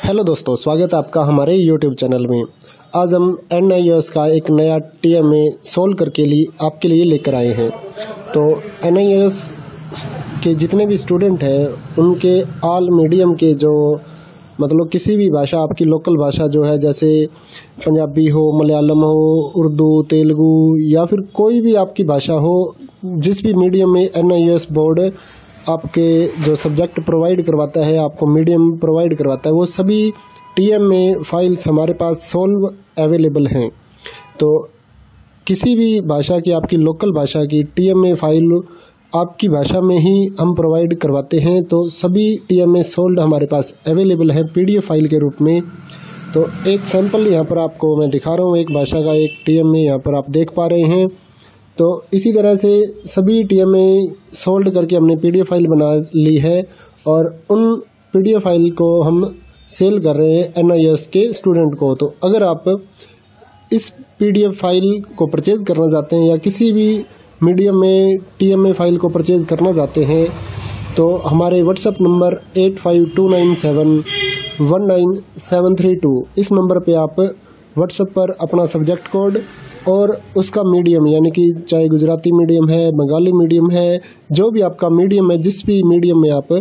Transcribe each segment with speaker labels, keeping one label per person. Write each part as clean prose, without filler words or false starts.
Speaker 1: Hello दोस्तों, स्वागत है आपका हमारे YouTube चैनल में। आज हम NIOS का एक नया TMA सोल्व करके आपके लिए लेकर आए हैं। तो NIOS के जितने भी स्टूडेंट हैं उनके ऑल मीडियम के जो मतलब किसी भी भाषा, आपकी लोकल भाषा जो है, जैसे पंजाबी हो, मलयालम हो, उर्दू, तेलुगु या फिर कोई भी आपकी भाषा हो, जिस भी मीडियम में NIOS बोर्ड आपके जो सब्जेक्ट प्रोवाइड करवाता है, आपको मीडियम प्रोवाइड करवाता है, वो सभी TMA फाइल्स हमारे पास सोल्व अवेलेबल हैं। तो किसी भी भाषा की, आपकी लोकल भाषा की TMA फाइल आपकी भाषा में ही हम प्रोवाइड करवाते हैं। तो सभी TMA सोल्व हमारे पास अवेलेबल है PDF फाइल के रूप में। तो एक सैंपल यहाँ पर आपको मैं दिखा रहा हूँ, एक भाषा का एक TMA यहाँ पर आप देख पा रहे हैं। तो इसी तरह से सभी TMA सोल्व करके हमने PDF फाइल बना ली है और उन PDF फाइल को हम सेल कर रहे हैं NIOS के स्टूडेंट को। तो अगर आप इस PDF फाइल को परचेज़ करना चाहते हैं या किसी भी मीडियम में TMA फाइल को परचेज़ करना चाहते हैं तो हमारे व्हाट्सएप नंबर 8529719732 इस नंबर पे आप व्हाट्सएप पर अपना सब्जेक्ट कोड और उसका मीडियम, यानी कि चाहे गुजराती मीडियम है, बंगाली मीडियम है, जो भी आपका मीडियम है, जिस भी मीडियम में आप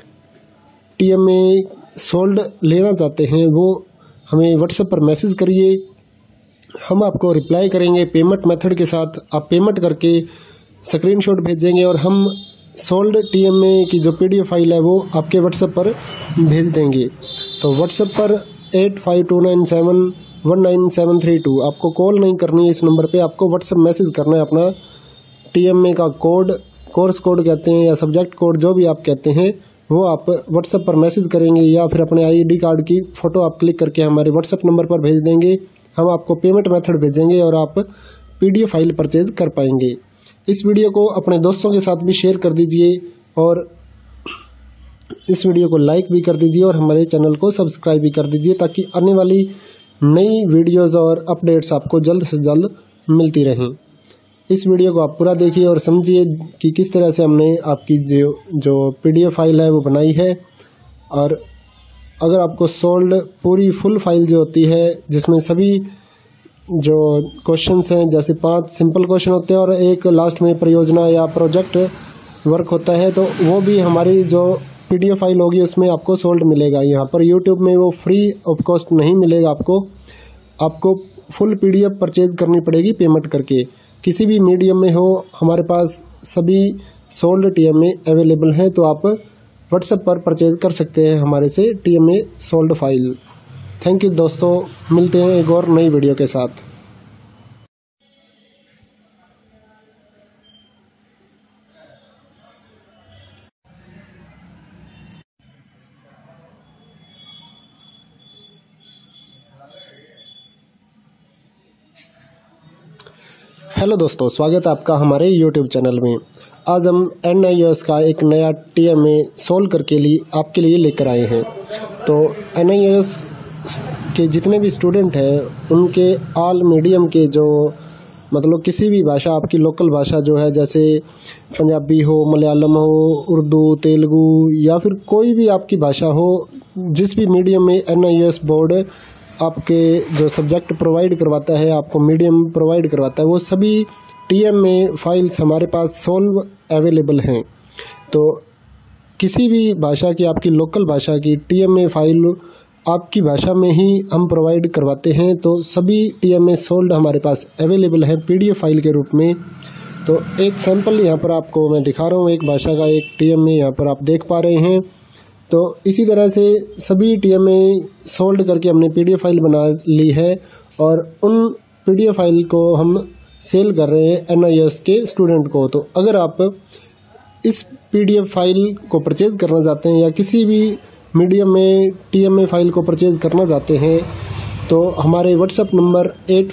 Speaker 1: TMA सोल्ड लेना चाहते हैं वो हमें व्हाट्सएप पर मैसेज करिए। हम आपको रिप्लाई करेंगे पेमेंट मेथड के साथ। आप पेमेंट करके स्क्रीनशॉट भेजेंगे और हम सोल्ड TMA की जो PDF फाइल है वो आपके व्हाट्सएप पर भेज देंगे। तो व्हाट्सएप पर 8529719732 आपको कॉल नहीं करनी है, इस नंबर पे आपको व्हाट्सएप मैसेज करना है अपना TMA का कोड, कोर्स कोड कहते हैं या सब्जेक्ट कोड, जो भी आप कहते हैं वो आप व्हाट्सएप पर मैसेज करेंगे या फिर अपने ID कार्ड की फ़ोटो आप क्लिक करके हमारे व्हाट्सएप नंबर पर भेज देंगे। हम आपको पेमेंट मेथड भेजेंगे और आप PDF फाइल परचेज कर पाएंगे। इस वीडियो को अपने दोस्तों के साथ भी शेयर कर दीजिए और इस वीडियो को लाइक भी कर दीजिए और हमारे चैनल को सब्सक्राइब भी कर दीजिए ताकि आने वाली नई वीडियोस और अपडेट्स आपको जल्द से जल्द मिलती रहें। इस वीडियो को आप पूरा देखिए और समझिए कि किस तरह से हमने आपकी जो PDF फाइल है वो बनाई है। और अगर आपको सोल्ड पूरी फुल फाइल जो होती है, जिसमें सभी जो क्वेश्चंस हैं, जैसे 5 सिंपल क्वेश्चन होते हैं और एक लास्ट में परियोजना या प्रोजेक्ट वर्क होता है, तो वो भी हमारी जो PDF फाइल होगी उसमें आपको सोल्ड मिलेगा। यहाँ पर YouTube में वो फ्री ऑफ कॉस्ट नहीं मिलेगा आपको फुल PDF परचेज करनी पड़ेगी पेमेंट करके। किसी भी मीडियम में हो, हमारे पास सभी सोल्ड TMA अवेलेबल हैं। तो आप व्हाट्सएप पर परचेज कर सकते हैं हमारे से TMA solved file. Thank you दोस्तों, मिलते हैं एक और नई वीडियो के साथ। हेलो दोस्तों, स्वागत है आपका हमारे YouTube चैनल में। आज हम NIOS का एक नया TMA सोल्व करके आपके लिए लेकर आए हैं। तो NIOS के जितने भी स्टूडेंट हैं उनके ऑल मीडियम के जो मतलब किसी भी भाषा, आपकी लोकल भाषा जो है, जैसे पंजाबी हो, मलयालम हो, उर्दू, तेलुगु या फिर कोई भी आपकी भाषा हो, जिस भी मीडियम में NIOS बोर्ड आपके जो सब्जेक्ट प्रोवाइड करवाता है, आपको मीडियम प्रोवाइड करवाता है, वो सभी TMA फाइल्स हमारे पास सोल्व अवेलेबल हैं। तो किसी भी भाषा की, आपकी लोकल भाषा की TMA फाइल आपकी भाषा में ही हम प्रोवाइड करवाते हैं। तो सभी TMA सोल्व हमारे पास अवेलेबल है PDF फाइल के रूप में। तो एक सैंपल यहाँ पर आपको मैं दिखा रहा हूँ, एक भाषा का एक TMA यहाँ पर आप देख पा रहे हैं। तो इसी तरह से सभी TMA सोल्व करके हमने PDF फाइल बना ली है और उन PDF फाइल को हम सेल कर रहे हैं NIOS के स्टूडेंट को। तो अगर आप इस PDF फाइल को परचेज़ करना चाहते हैं या किसी भी मीडियम में TMA फाइल को परचेज़ करना चाहते हैं तो हमारे व्हाट्सएप नंबर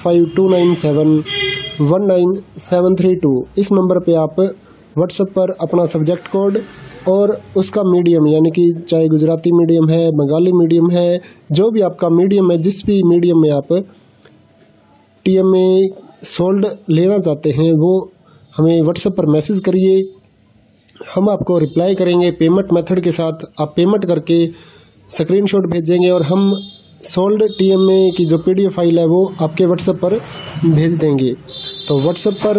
Speaker 1: 8529719732 इस नंबर पे आप व्हाट्सएप पर अपना सब्जेक्ट कोड और उसका मीडियम, यानी कि चाहे गुजराती मीडियम है, बंगाली मीडियम है, जो भी आपका मीडियम है, जिस भी मीडियम में आप TMA सोल्ड लेना चाहते हैं वो हमें व्हाट्सएप पर मैसेज करिए। हम आपको रिप्लाई करेंगे पेमेंट मेथड के साथ। आप पेमेंट करके स्क्रीनशॉट भेजेंगे और हम सोल्ड TMA की जो PDF फाइल है वो आपके व्हाट्सएप पर भेज देंगे। तो व्हाट्सएप पर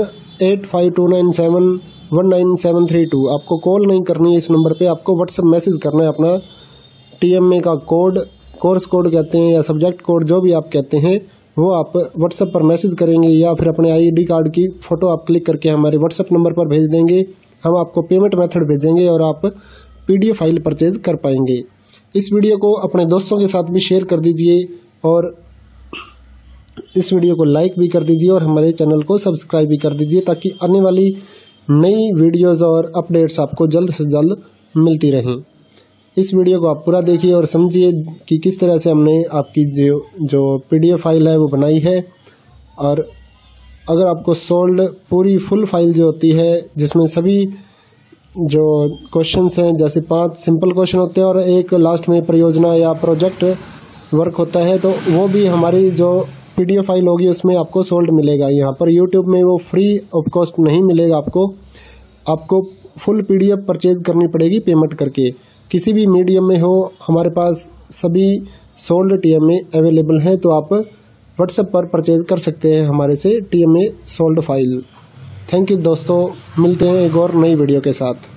Speaker 1: 8529719732 आपको कॉल नहीं करनी है, इस नंबर पे आपको व्हाट्सएप मैसेज करना है अपना TMA का कोड, कोर्स कोड कहते हैं या सब्जेक्ट कोड जो भी आप कहते हैं, वो आप व्हाट्सएप पर मैसेज करेंगे या फिर अपने ID कार्ड की फ़ोटो आप क्लिक करके हमारे व्हाट्सएप नंबर पर भेज देंगे। हम आपको पेमेंट मेथड भेजेंगे और आप PDF फाइल परचेज कर पाएंगे। इस वीडियो को अपने दोस्तों के साथ भी शेयर कर दीजिए और इस वीडियो को लाइक भी कर दीजिए और हमारे चैनल को सब्सक्राइब भी कर दीजिए ताकि आने वाली नई वीडियोस और अपडेट्स आपको जल्द से जल्द मिलती रहें। इस वीडियो को आप पूरा देखिए और समझिए कि किस तरह से हमने आपकी जो PDF फाइल है वो बनाई है। और अगर आपको सोल्ड पूरी फुल फाइल जो होती है जिसमें सभी जो क्वेश्चंस हैं, जैसे 5 सिंपल क्वेश्चन होते हैं और एक लास्ट में परियोजना या प्रोजेक्ट वर्क होता है, तो वो भी हमारी जो PDF फाइल होगी उसमें आपको सोल्ड मिलेगा। यहाँ पर YouTube में वो फ्री ऑफ कॉस्ट नहीं मिलेगा आपको फुल PDF परचेज करनी पड़ेगी पेमेंट करके। किसी भी मीडियम में हो, हमारे पास सभी सोल्ड TMA अवेलेबल हैं, तो आप व्हाट्सएप पर परचेज कर सकते हैं हमारे से TMA solved file. Thank you दोस्तों, मिलते हैं एक और नई वीडियो के साथ।